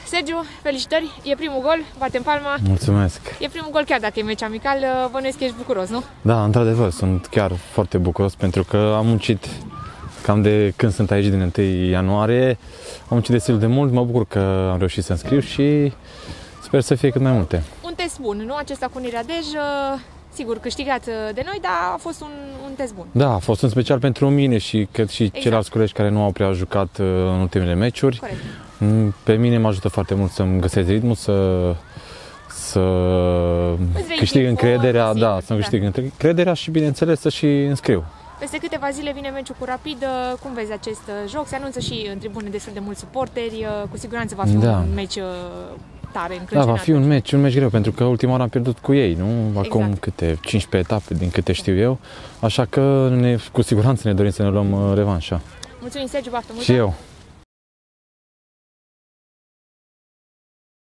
Sergiu, felicitări, e primul gol, batem palma. Mulțumesc. E primul gol chiar dacă e meci amical, bănuiesc că ești bucuros, nu? Da, într-adevăr, sunt chiar foarte bucuros pentru că am muncit cam de când sunt aici din 1 ianuarie. Am muncit destul de mult, mă bucur că am reușit să înscriu și sper să fie cât mai multe. Un test bun, nu? Acesta cu Niradej, sigur, câștigat de noi, dar a fost un test bun. Da, a fost în special pentru mine și cred și ceilalți colegi care nu au prea jucat în ultimele meciuri. Corect. Pe mine mă ajută foarte mult să-mi găsesc ritmul, să câștig încrederea, să-mi câștig încrederea și, bineînțeles, să și înscriu. Peste câteva zile vine meciul cu Rapid. Cum vezi acest joc? Se anunță și în tribune destul de mulți suporteri. Cu siguranță va fi un meci tare, încrâncenat. Da, va fi un meci greu, pentru că ultima oară am pierdut cu ei, nu? Acum câte 15 etape, din câte știu eu. Așa că cu siguranță ne dorim să ne luăm revanșa. Mulțumim, Sergiu, baftă multă! Și eu!